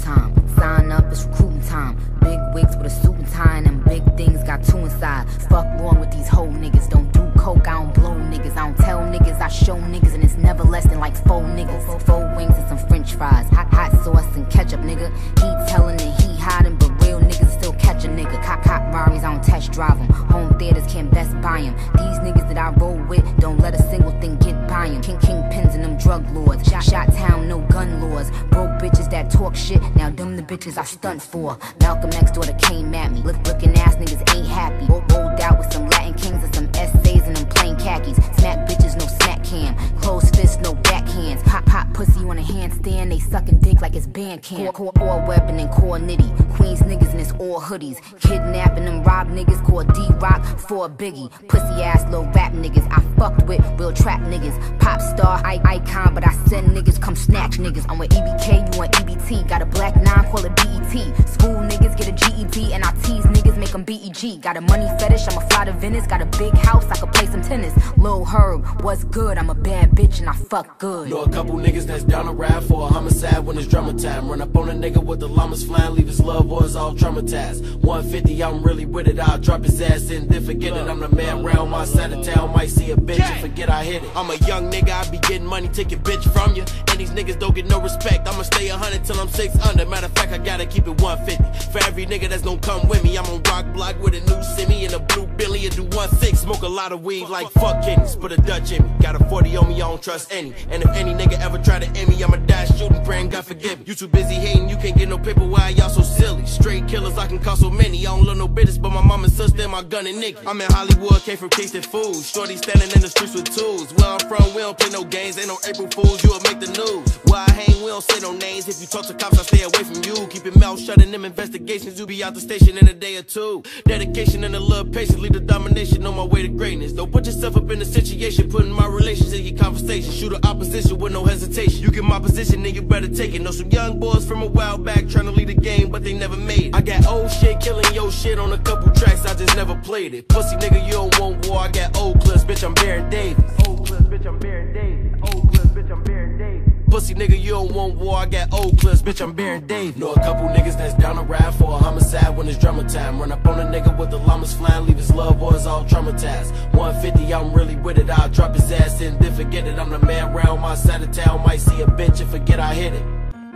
time. Sign up, it's recruiting time. Big wigs with a suit and tie, and them big things got two inside. Fuck wrong with these whole niggas. Don't do coke, I don't blow niggas. I don't tell niggas, I show niggas, and it's never less than like 4 niggas. 4 wings and some french fries, hot sauce and ketchup, nigga. He telling and he hiding, but real niggas still catch a nigga. Cop Rari's, I don't test drive them. Home theaters can't best buy them. These niggas that I roll with don't let a single thing get by them. Kingpins and them drug lords. Shot town, no gun laws. Broke bitches that talk shit, now them the bitches I stunt for. Malcolm X daughter came at me. Looking ass niggas ain't happy. Rolled out with some Latin kings and some essays and them plain khakis. Smack bitches, no smack cam. Closed fists, no backhands. Pop pussy on a handstand, they sucking dick like it's band camp. Core weapon and core nitty. Queens niggas and it's all hoodies. Kidnapping them rob niggas, called D-Rock for a biggie. Pussy ass little rap niggas I fucked with, real trap niggas. Pop star, icon, but I send niggas come snatch niggas. I'm with EBK, you on EBT. Got a black 9, call it BET. School niggas get a GED, and I tease niggas, make them BEG. Got a money fetish, I'ma fly to Venice. Got a big house, I could play some tennis. Lil Herb, what's good? I'm a bad bitch and I fuck good. Know a couple niggas that's down to ride for a homicide when it's drummer time. Run up on a nigga with the llamas flying, leave his loved ones all traumatized. 150, I'm really with it, I'll drop his ass and then forget it. I'm the man round my side of town, might see a bitch and forget I hit it. I'm a young nigga, I be getting money, taking bitch from you. And these niggas don't get no respect, I'ma stay 100 till I'm 6 under. Matter of fact, I gotta keep it 150. For every nigga that's gon' come with me, I'm on rock block with a new semi and a blue Billy and do 1-6. Smoke a lot of weed like fuck kidneys, put a Dutch in me. Got a 40 on me, I don't trust any. And if any nigga ever try to end me, I'ma die shooting, praying God forgive me. You too busy hating, you can't get no paper, why y'all so silly? Straight killers, I can call so many. I don't love no bitches, but my mama and sister and my gun and nigga. I'm in Hollywood, came from Kingston Fools. Shorty standing in the streets with tools. Where I'm from, we don't play no games, ain't no April Fools, you'll make the news. Where I hang, we don't say no names. If you talk to cops, I stay away from you. Keep your mouth shut in them investigations, you'll be out the station in a day or two. Dedication and a little patience, lead the domination on my way to greatness. Don't put yourself up in a situation, putting my relations in your conversation. Shoot an opposition with no hesitation. You get my position, then you better take it. Know some young boys from a while back trying to lead the game, but they never made it. I got old shit killing your shit on a couple tracks, I just never played it. Pussy nigga, you don't want war, I got old clips, bitch, I'm Baron Davis. Old clips, bitch, I'm Baron Davis. Old clips, bitch, I'm Baron Davis. Pussy nigga, you don't want war, I got old clips, bitch, I'm Baron Davis. Know a couple niggas that's down to ride for a homicide when it's drummer time. Run up on a nigga with the llamas flying, leave his loved ones all traumatized. 150, I'm really with it, I'll drop his ass and then forget it. I'm the man round my side of town, might see a bitch and forget I hit it.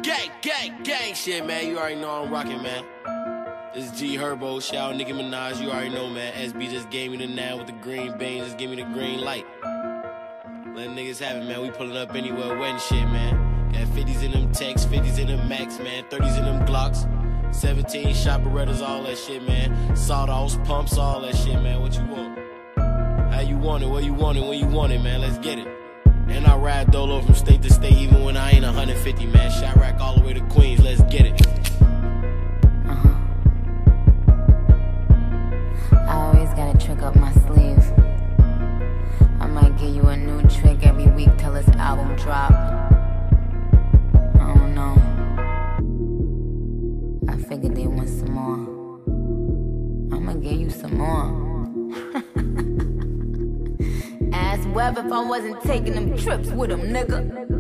Gang shit, man, you already know I'm rocking, man. This is G Herbo, shout out Nicki Minaj, you already know, man. SB just gave me the 9 with the green beans, just give me the green light. Let niggas have it, man, we pulling up anywhere, wet and shit, man. Got 50s in them Techs, 50s in them Max, man, 30s in them Glocks, 17 shot Berettas, all that shit, man. Sawdust pumps, all that shit, man, what you want? How you want it, where you want it, when you want it, man, let's get it. And I ride dolo from state to state, even when I ain't 150, man. Chirac all the way to Queens, let's get it. I always got a trick up my sleeve. I might give you a new trick every week till this album drop. I don't know. I figured they want some more. I'ma give you some more. Ask Web if I wasn't taking them trips with him, nigga.